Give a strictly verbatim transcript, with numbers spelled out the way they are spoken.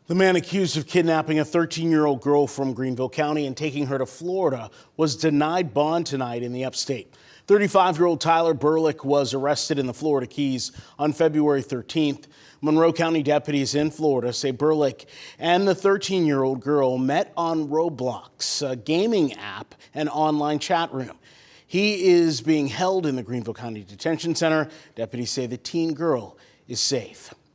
The man accused of kidnapping a thirteen-year-old girl from Greenville County and taking her to Florida was denied bond tonight in the upstate. thirty-five-year-old Tyler Burlick was arrested in the Florida Keys on February thirteenth. Monroe County deputies in Florida say Burlick and the thirteen-year-old girl met on Roblox, a gaming app and online chat room. He is being held in the Greenville County Detention Center. Deputies say the teen girl is safe.